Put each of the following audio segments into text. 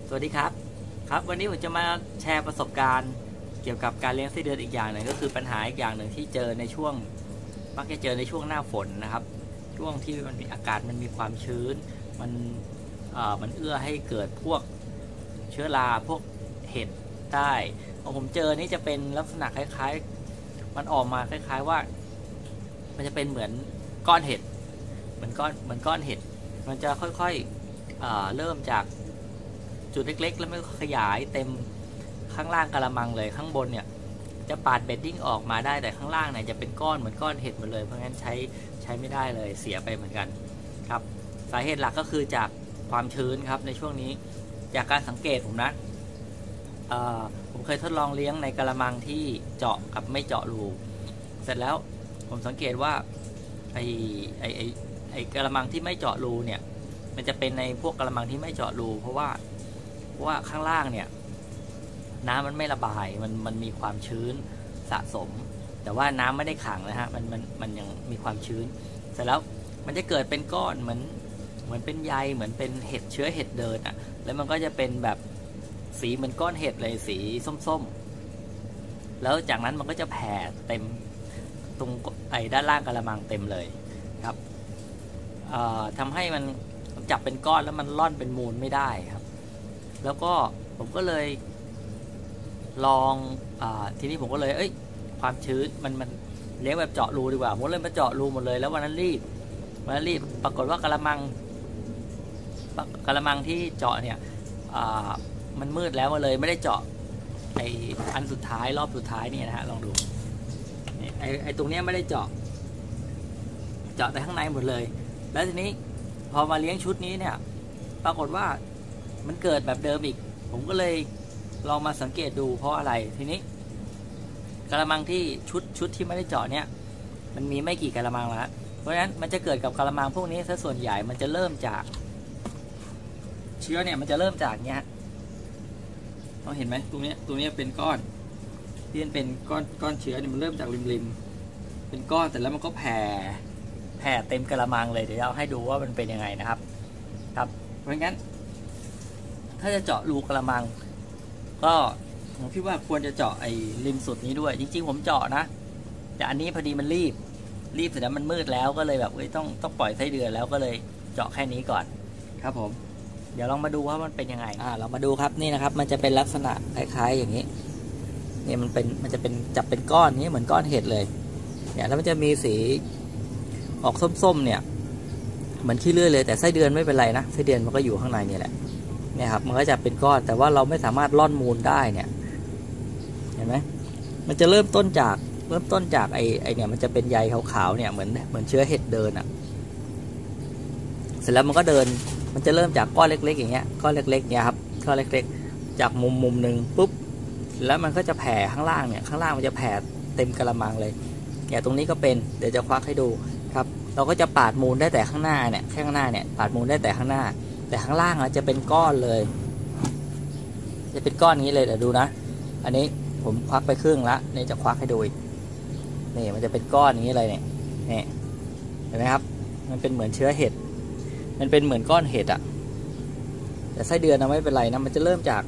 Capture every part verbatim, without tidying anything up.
สวัสดีครับครับวันนี้ผมจะมาแชร์ประสบการณ์เกี่ยวกับการเลี้ยงไส้เดือนอีกอย่างหนึ่งก็คือปัญหาอีกอย่างหนึ่งที่เจอในช่วงมักจะเจอในช่วงหน้าฝนนะครับช่วงที่มันมีอากาศมันมีความชื้นมันเอ่อมันเอื้อให้เกิดพวกเชื้อราพวกเห็ดได้ของผมเจอนี่จะเป็นลักษณะคล้ายๆมันออกมาคล้ายๆว่ามันจะเป็นเหมือนก้อนเห็ดเหมือนก้อนเหมือนก้อนเห็ดมันจะค่อยๆเอ่อเริ่มจากจุดเล็กๆแล้วไม่ขยายเต็มข้างล่างกะละมังเลยข้างบนเนี่ยจะปาดเบดดิ้งออกมาได้แต่ข้างล่างเนี่ยจะเป็นก้อนเหมือนก้อนเห็ดหมดเลยเพราะงั้นใช้ใช้ไม่ได้เลยเสียไปเหมือนกันครับสาเหตุหลักก็คือจากความชื้นครับในช่วงนี้จากการสังเกตผมนะผมเคยทดลองเลี้ยงในกะละมังที่เจาะกับไม่เจาะรูเสร็จแล้วผมสังเกตว่าไอไอไอไอกะละมังที่ไม่เจาะรูเนี่ยมันจะเป็นในพวกกะละมังที่ไม่เจาะรูเพราะว่าเพราะว่าข้างล่างเนี่ยน้ำมันไม่ระบายมันมันมีความชื้นสะสมแต่ว่าน้ำไม่ได้ขังนะฮะมันมันมันยังมีความชื้นเสร็จแล้วมันจะเกิดเป็นก้อนเหมือนเหมือนเป็นใยเหมือนเป็นเห็ดเชื้อเห็ดเดินอ่ะแล้วมันก็จะเป็นแบบสีเหมือนก้อนเห็ดเลยสีส้มๆแล้วจากนั้นมันก็จะแผ่เต็มตรงไอ้ด้านล่างกระมังเต็มเลยครับทำให้มันจับเป็นก้อนแล้วมันล่อนเป็นมูลไม่ได้ครับแล้วก็ผมก็เลยลองอทีนี้ผมก็เลยเอ้ยความชื้นมันมันเลี้ยงแบบเจาะรูดีกว่าผมเลยมาเจาะรูหมดเลยแล้ววันนั้นรีบวันนั้นรีบปรากฏว่ากระมังกระมังที่เจาะเนี่ยมันมืดแล้วมาเลยไม่ได้เจาะไออันสุดท้ายรอบสุดท้ายนี่นะฮะลองดูไอไอตรงนี้ไม่ได้เจาะเจาะแต่ข้างในหมดเลยแล้วทีนี้พอมาเลี้ยงชุดนี้เนี่ยปรากฏว่ามันเกิดแบบเดิมอีกผมก็เลยลองมาสังเกตดูเพราะอะไรทีนี้กระมังที่ชุดชุดที่ไม่ได้เจาะเนี่ยมันมีไม่กี่กระมังแล้วเพราะฉะนั้นมันจะเกิดกับกระมังพวกนี้ซะส่วนใหญ่มันจะเริ่มจากเชื้อเนี่ยมันจะเริ่มจากเนี้ยเราเห็นไหมตรงนี้ตรงนี้เป็นก้อนที่เป็นก้อนก้อนเชื้อเนี่ยมันเริ่มจากริมๆเป็นก้อนแต่แล้วมันก็แผ่แผ่เต็มกระมังเลยเดี๋ยวเราให้ดูว่ามันเป็นยังไงนะครับครับเพราะงั้นถ้าจะเจาะรูกระมังก็ผมคิดว่าควรจะเจาะไอ้ริมสุดนี้ด้วยจริงๆผมเจาะนะแต่อันนี้พอดีมันรีบรีบเสร็จแล้วมันมืดแล้วก็เลยแบบเอ้ยต้องต้องปล่อยไส้เดือนแล้วก็เลยเจาะแค่นี้ก่อนครับผมเดี๋ยวลองมาดูว่ามันเป็นยังไงอ่าเรามาดูครับนี่นะครับมันจะเป็นลักษณะคล้ายๆอย่างนี้นี่มันเป็นมันจะเป็นจับเป็นก้อนนี้เหมือนก้อนเห็ดเลยเนี่ยแล้วมันจะมีสีออกส้มๆเนี่ยเหมือนขี้เลื่อยเลยแต่ไส้เดือนไม่เป็นไรนะไส้เดือนมันก็อยู่ข้างในนี่แหละเนี่ยครับมันก็จะเป็นก้อนแต่ว่าเราไม่สามารถล่อนมูลได้เนี่ยเห็นไหมมันจะเริ่มต้นจากเริ่มต้นจากไอ้ไอ้เนี่ยมันจะเป็นใยขาวๆเนี่ยเหมือนเหมือนเชื้อเห็ดเดินอ่ะเสร็จแล้วมันก็เดินมันจะเริ่มจากก้อนเล็กๆอย่างเงี้ยก้อนเล็กๆเนี่ยครับก้อนเล็กๆจากมุมมุมหนึ่งปุ๊บแล้วมันก็จะแผ่ข้างล่างเนี่ยข้างล่างมันจะแผ่เต็มกระมังเลยเนี่ยตรงนี้ก็เป็นเดี๋ยวจะควักให้ดูครับเราก็จะปาดมูลได้แต่ข้างหน้าเนี่ยแค่ข้างหน้าเนี่ยปาดมูลได้แต่ข้างหน้าแต่ข้างล่างอ่ะจะเป็นก้อนเลยจะเป็นก้อนนี้เลยเดี๋ยวดูนะอันนี้ผมควักไปครึ่งละนี่จะควักให้ดูอีกนี่มันจะเป็นก้อนนี้เลยเนี่ยนี่เห็นไหมครับมันเป็นเหมือนเชื้อเห็ดมันเป็นเหมือนก้อนเห็ดอ่ะแต่ไส้เดือนนะไม่เป็นไรนะมันจะเริ่มจาก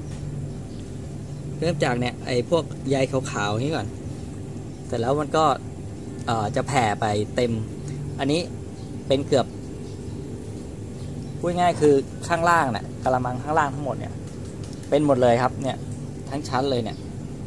เริ่มจากเนี่ยไอ้พวกใยขาวๆนี้ก่อนเสร็จแล้วมันก็จะแผ่ไปเต็มอันนี้เป็นเกือบพูดง่ายคือข้างล่างเนี่ยกระมังข้างล่างทั้งหมดเนี่ยเป็นหมดเลยครับเนี่ยทั้งชั้นเลยเนี่ย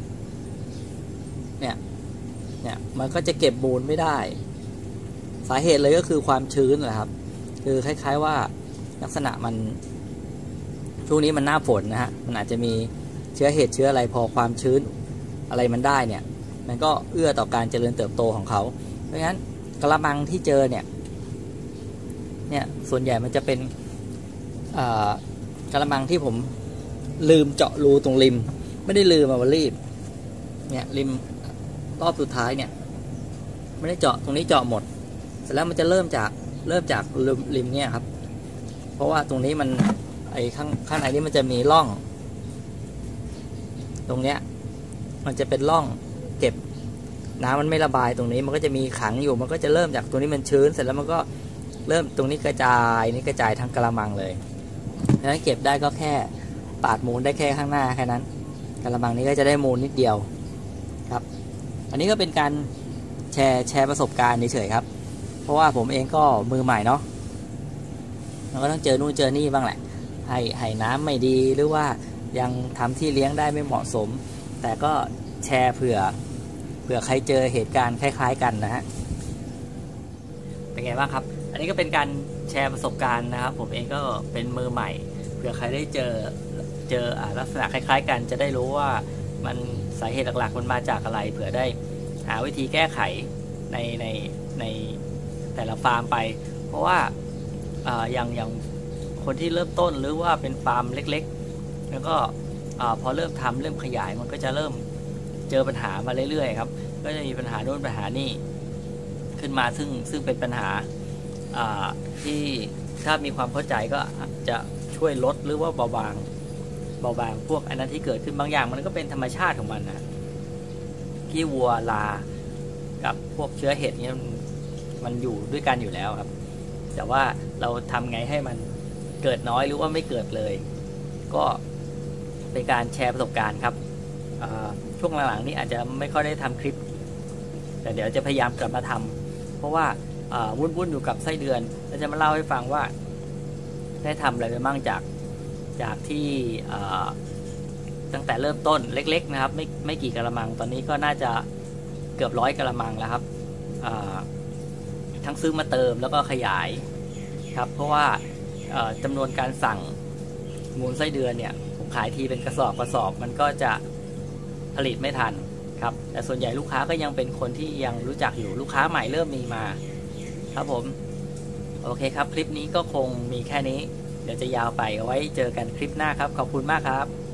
เนี่ยเนี่ยมันก็จะเก็บมูลไม่ได้สาเหตุเลยก็คือความชื้นแหละครับคือคล้ายๆว่าลักษณะมันช่วงนี้มันหน้าฝนนะฮะมันอาจจะมีเชื้อเห็ดเชื้ออะไรพอความชื้นอะไรมันได้เนี่ยมันก็เอื้อต่อการเจริญเติบโตของเขาเพราะฉะนั้นกระมังที่เจอเนี่ยเนี่ยส่วนใหญ่มันจะเป็นกระมังที่ผมลืมเจาะรูตรงริมไม่ได้ลืมมารีบเนี่ยริมรอบสุดท้ายเนี่ยไม่ได้เจาะตรงนี้เจาะหมดเสร็จแล้วมันจะเริ่มจากเริ่มจากริมริมเนี่ยครับเพราะว่าตรงนี้มันไอ้ข้างข้างในนี้มันจะมีร่องตรงเนี้ยมันจะเป็นร่องเก็บน้ำมันไม่ระบายตรงนี้มันก็จะมีขังอยู่มันก็จะเริ่มจากตรงนี้มันชื้นเสร็จแล้วมันก็เริ่มตรงนี้กระจายนี่กระจายทั้งกระมังเลยดังนั้นเก็บได้ก็แค่ปาดมูลได้แค่ข้างหน้าแค่นั้นกระมังนี้ก็จะได้มูลนิดเดียวครับอันนี้ก็เป็นการแชร์แชร์ประสบการณ์เฉยๆครับเพราะว่าผมเองก็มือใหม่เนาะมันก็ต้องเจอนู่นเจอนี่บ้างแหละให้ให้น้ำไม่ดีหรือว่ายังทำที่เลี้ยงได้ไม่เหมาะสมแต่ก็แชร์เผื่อเผื่อใครเจอเหตุการณ์คล้ายๆกันนะฮะเป็นไงบ้างครับอันนี้ก็เป็นการแชร์ประสบการณ์นะครับผมเองก็เป็นมือใหม่เผื่อใครได้เจอเจอลักษณะคล้ายๆกันจะได้รู้ว่ามันสาเหตุหลักๆมันมาจากอะไรเผื่อได้หาวิธีแก้ไขในในในแต่ละฟาร์มไปเพราะว่าอย่างอย่างคนที่เริ่มต้นหรือว่าเป็นฟาร์มเล็กๆแล้วก็พอเริ่มทำเริ่มขยายมันก็จะเริ่มเจอปัญหามาเรื่อยๆครับก็จะมีปัญหาโน่นปัญหานี่ขึ้นมาซึ่งซึ่งเป็นปัญหาที่ถ้ามีความเข้าใจก็จะช่วยลดหรือว่าเบาบางเบาบางพวกอันนั้นที่เกิดขึ้นบางอย่างมันก็เป็นธรรมชาติของมันนะขี้วัวลากับพวกเชื้อเห็ดเนี่ยมันอยู่ด้วยกันอยู่แล้วครับแต่ว่าเราทำไงให้มันเกิดน้อยหรือว่าไม่เกิดเลยก็เป็นการแชร์ประสบการณ์ครับช่วงหลังๆนี้อาจจะไม่ค่อยได้ทำคลิปแต่เดี๋ยวจะพยายามกลับมาทำเพราะว่าวุ่นๆอยู่กับไส้เดือนแล้วจะมาเล่าให้ฟังว่าได้ทำอะไรไปบ้างจากจากที่ตั้งแต่เริ่มต้นเล็กๆนะครับไม่ไม่กี่กะละมังตอนนี้ก็น่าจะเกือบร้อยกะละมังแล้วครับทั้งซื้อมาเติมแล้วก็ขยายครับเพราะว่าจำนวนการสั่งมูลไส้เดือนเนี่ยผมขายทีเป็นกระสอบกระสอบมันก็จะผลิตไม่ทันครับแต่ส่วนใหญ่ลูกค้าก็ยังเป็นคนที่ยังรู้จักอยู่ลูกค้าใหม่เริ่มมีมาครับผมโอเคครับคลิปนี้ก็คงมีแค่นี้เดี๋ยวจะยาวไปเอาไว้เจอกันคลิปหน้าครับขอบคุณมากครับ